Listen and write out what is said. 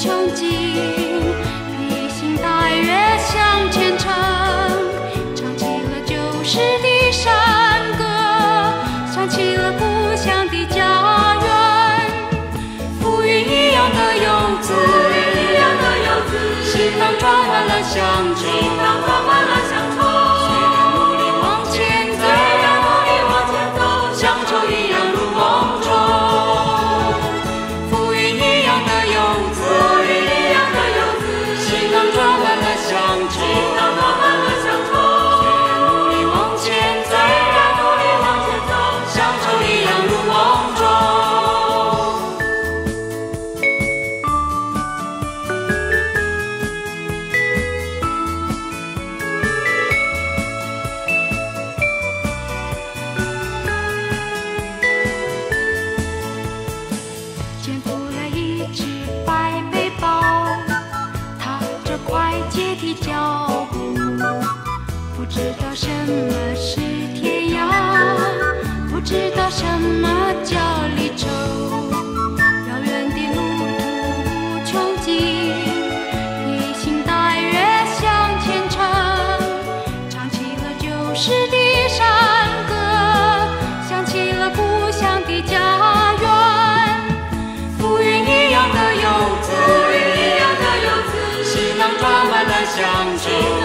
憧憬，披星戴月向前程，唱起了旧时的山歌，想起了故乡的家园。浮云一样的游子，行囊装满了乡愁。虽然努力往前走，乡愁一样入梦中。浮云一样的游子，行囊装满了乡愁。虽然努力往前走，乡愁一样入梦中。肩负了一只白背包，踏着快捷的脚步，不知道什么是天涯，不知道什么叫离愁。遥远的路途穷尽，披星戴月向前程，唱起了旧时的山歌，想起了故乡的家园。浮云一样的游子，行囊装满了乡愁。